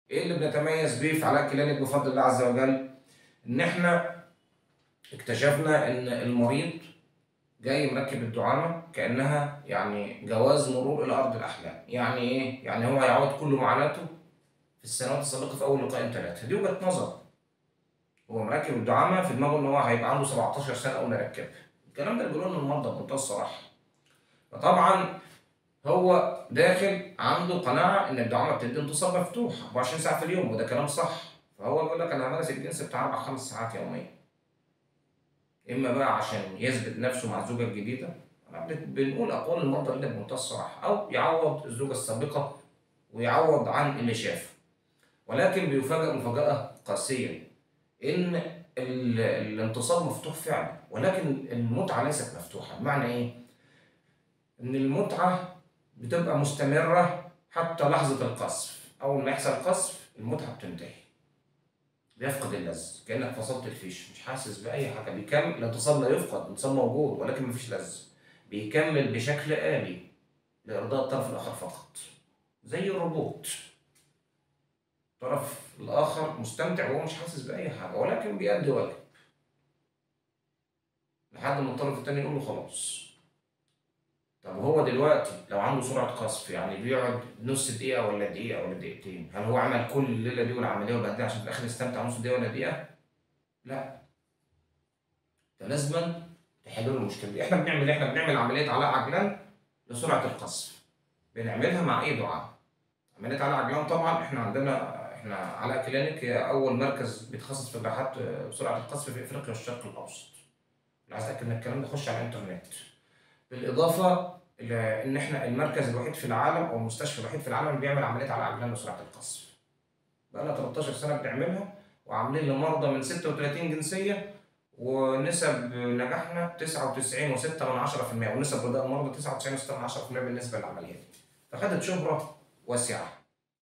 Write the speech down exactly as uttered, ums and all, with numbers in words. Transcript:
ايه اللي بنتميز بيه في علاء كلينيك بفضل الله عز وجل؟ ان احنا اكتشفنا ان المريض جاي مركب الدعامه كانها يعني جواز مرور الى ارض الاحلام. يعني ايه؟ يعني هو هيعوض كل معاناته في السنوات السابقه في اول لقاء ثلاثه. دي وجهه نظر. هو مركب الدعامه في دماغه ان هو هيبقى عنده سبعتاشر سنه اول ما يركبها. الكلام ده اللي بيقولوه المرضى بمنتهى الصراحه. فطبعا هو داخل عنده قناعه ان الدعامه بتدي انتصاب مفتوح اربعة وعشرين ساعه في اليوم، وده كلام صح. فهو بيقول لك انا همارس الجنس بتاع اربع خمس ساعات يوميا. اما بقى عشان يثبت نفسه مع الزوجه الجديده، انا بنقول اقوال المرضى اللي بمنتهى الصراحه، او يعوض الزوجه السابقه ويعوض عن اللي شافه. ولكن بيفاجئ مفاجاه قاسيه ان ال- الانتصاب مفتوح فعلا، ولكن المتعه ليست مفتوحه. بمعنى ايه؟ ان المتعه بتبقى مستمره حتى لحظه القذف. اول ما يحصل قذف المتعه بتنتهي، بيفقد اللذة، كانك فصلت الفيش، مش حاسس باي حاجه. بيكمل الانتصاب، لا يفقد، الانتصاب موجود ولكن مفيش لذة. بيكمل بشكل آلي لإرضاء الطرف الآخر فقط، زي الروبوت. الطرف الآخر مستمتع وهو مش حاسس بأي حاجة، ولكن بيأدي واجب لحد ما الطرف التاني يقول له خلاص. طب هو دلوقتي لو عنده سرعة قذف، يعني بيقعد نص دقيقة ولا دقيقة ولا دقيقتين، هل هو عمل كل الليلة دي والعملية وبعدين عشان في الآخر يستمتع نص دقيقة ولا دقيقة؟ لا. ده لازما تحل له المشكلة دي. احنا بنعمل احنا بنعمل عملية علاء عجلان لسرعة القذف. بنعملها مع أي دعاء. عملية علاء عجلان طبعا احنا عندنا احنا علاء كلينيك هي أول مركز بيتخصص في جراحات سرعة القذف في أفريقيا والشرق الأوسط. اللي عايز أتأكد من الكلام ده خش على الإنترنت. بالإضافة إلى إن احنا المركز الوحيد في العالم أو المستشفى الوحيد في العالم اللي بيعمل عملية علاء عجلان لسرعة القذف. بقالنا تلتاشر سنة بنعملها، وعاملين لمرضى من ستة وتلاتين جنسية، ونسب نجاحنا تسعة وتسعين فاصلة ستة من عشرة في المية، ونسب رضاء المرضى تسعة وتسعين فاصلة ستة من عشرة في المية بالنسبة للعمليات. فخدت شهرة واسعة.